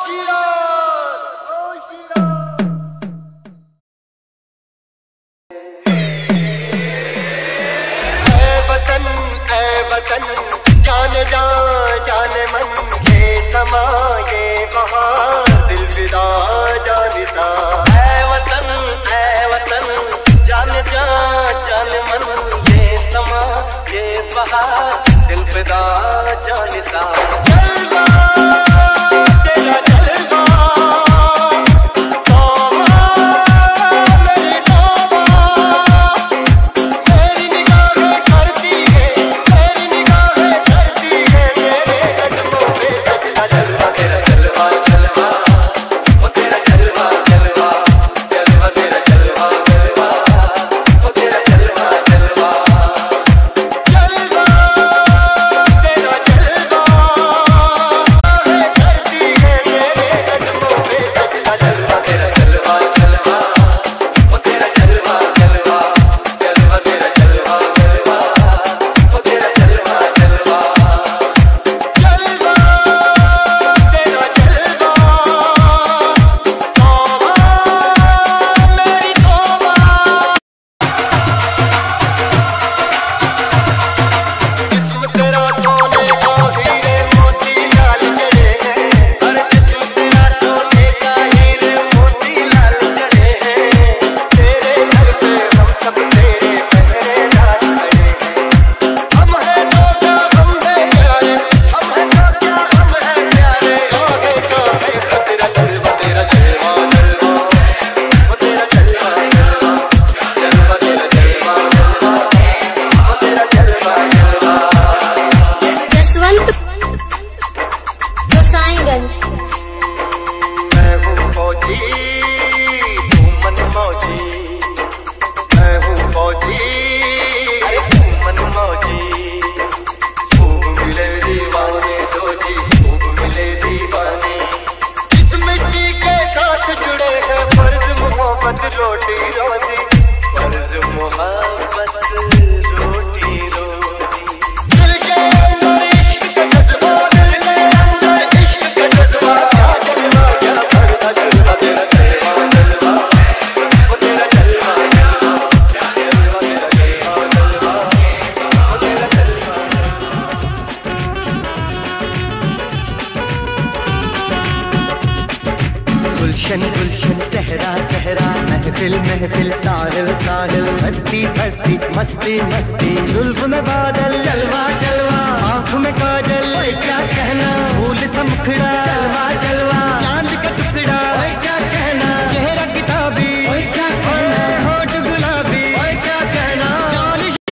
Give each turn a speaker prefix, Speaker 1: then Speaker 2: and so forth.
Speaker 1: जान जा जान मन ये समा ये बहार दिल विदा जानिसा। ऐ वतन जान जा जान मन ये समा ये बहार दिल विदा जानिसा। मैं हूँ फौजी तू मन मौजी, मैं हूँ फौजी तू मन मौजी। खूब मिले दीवाने दो जी, खूब मिले दीवाने। इस मिट्टी के साथ जुड़े हैं फर्ज मोहब्बत रोटी रोजी, फर्ज मोहब्बत रोटी रोजी। दिल के अंदर इश्क का जज्बा, दिल के अंदर इश्क का जज्बा। गुलशन गुलशन सहरा सहरा, महफिल महफिल साहिल साहिल, मस्ती मस्ती मस्ती मस्ती। जुल्फ में बादल जलवा जलवा, आँख में काजल, क्या कहना फूल सा मुखड़ा